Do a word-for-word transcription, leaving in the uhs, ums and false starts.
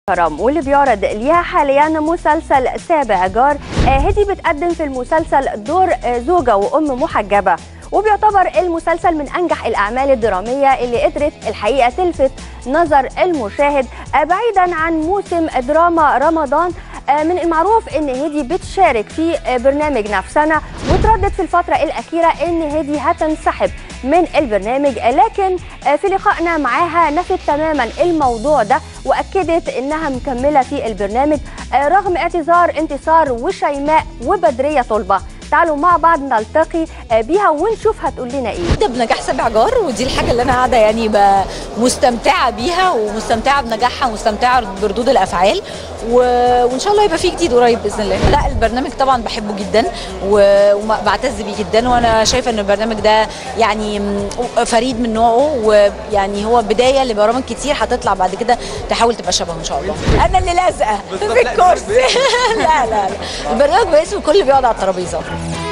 كرم واللي بيعرض ليها حاليا مسلسل سابع جار. هدي بتقدم في المسلسل دور زوجة وأم محجبة، وبيعتبر المسلسل من أنجح الأعمال الدرامية اللي قدرت الحقيقة تلفت نظر المشاهد. بعيدا عن موسم دراما رمضان، من المعروف ان هدي بتشارك في برنامج نفسنا، وتردد في الفترة الأخيرة ان هدي هتنسحب من البرنامج، لكن في لقائنا معاها نفت تماما الموضوع ده واكدت انها مكمله في البرنامج رغم اعتذار انتصار وشيماء وبدريه طلبه. تعالوا مع بعض نلتقي بيها ونشوف هتقول لنا ايه. ده بنجاح سابع جار، ودي الحاجه اللي انا قاعده يعني مستمتعه بيها ومستمتعه بنجاحها ومستمتعه بردود الافعال، و... وان شاء الله يبقى في جديد قريب باذن الله. لا البرنامج طبعا بحبه جدا وبعتز بيه جدا، وانا شايفه ان البرنامج ده يعني فريد من نوعه، ويعني هو بدايه لبرامج كتير هتطلع بعد كده تحاول تبقى شبهه ان شاء الله. انا اللي لازقه في الكرسي. لا لا لا البرنامج باسم الكل بيقعد على الترابيزه.